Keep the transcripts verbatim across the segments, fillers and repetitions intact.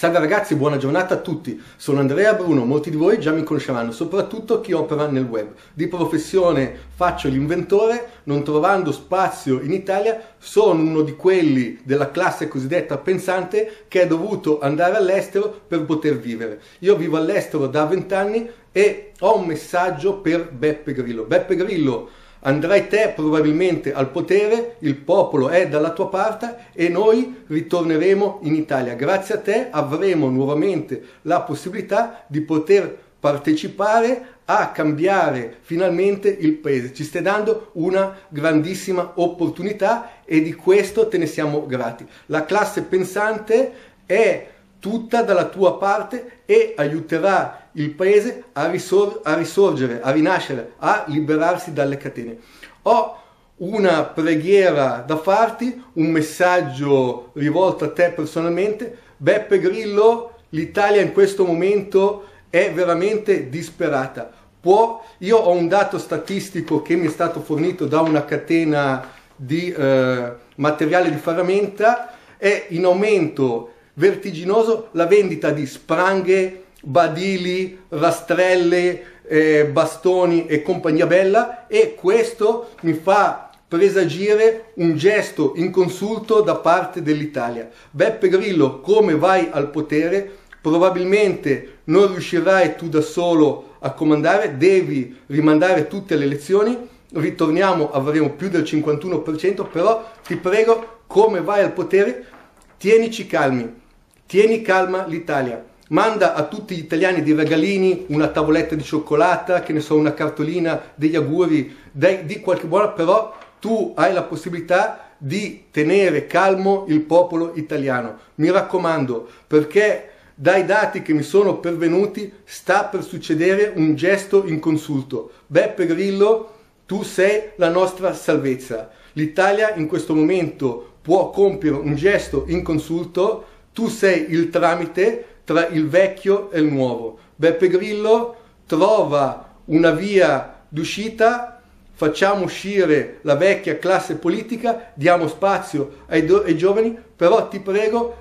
Salve ragazzi, buona giornata a tutti. Sono Andrea Bruno, molti di voi già mi conosceranno, soprattutto chi opera nel web. Di professione faccio l'inventore, non trovando spazio in Italia, sono uno di quelli della classe cosiddetta pensante che è dovuto andare all'estero per poter vivere. Io vivo all'estero da vent'anni e ho un messaggio per Beppe Grillo. Beppe Grillo, andrai te probabilmente al potere, il popolo è dalla tua parte e noi ritorneremo in Italia. Grazie a te avremo nuovamente la possibilità di poter partecipare a cambiare finalmente il paese. Ci stai dando una grandissima opportunità e di questo te ne siamo grati. La classe pensante è tutta dalla tua parte e aiuterà il paese a, risor- a risorgere, a rinascere, a liberarsi dalle catene. Ho una preghiera da farti, un messaggio rivolto a te personalmente. Beppe Grillo, l'Italia in questo momento è veramente disperata. Può, io ho un dato statistico che mi è stato fornito da una catena di eh, materiale di ferramenta, è in aumento vertiginoso la vendita di spranghe, badili, rastrelle, eh, bastoni e compagnia bella, e questo mi fa presagire un gesto inconsulto da parte dell'Italia. Beppe Grillo, come vai al potere, probabilmente non riuscirai tu da solo a comandare, devi rimandare tutte le elezioni, ritorniamo, avremo più del cinquantuno per cento, però ti prego, come vai al potere, tienici calmi. Tieni calma l'Italia, manda a tutti gli italiani dei regalini, una tavoletta di cioccolata, che ne so, una cartolina, degli auguri, dai, di qualche buona, però tu hai la possibilità di tenere calmo il popolo italiano. Mi raccomando, perché dai dati che mi sono pervenuti sta per succedere un gesto inconsulto. Beppe Grillo, tu sei la nostra salvezza. L'Italia in questo momento può compiere un gesto inconsulto. Tu sei il tramite tra il vecchio e il nuovo. Beppe Grillo, trova una via d'uscita, facciamo uscire la vecchia classe politica, diamo spazio ai, ai giovani, però ti prego,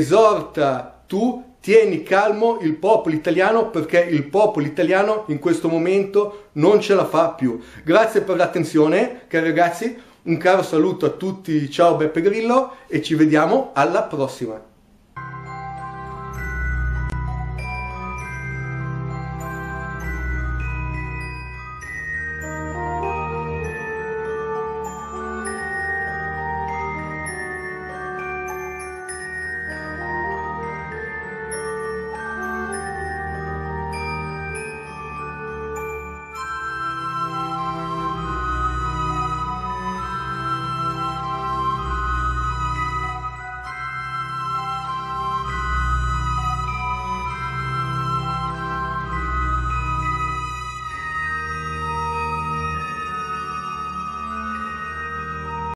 esorta tu, tieni calmo il popolo italiano, perché il popolo italiano in questo momento non ce la fa più. Grazie per l'attenzione, cari ragazzi, un caro saluto a tutti, ciao Beppe Grillo e ci vediamo alla prossima.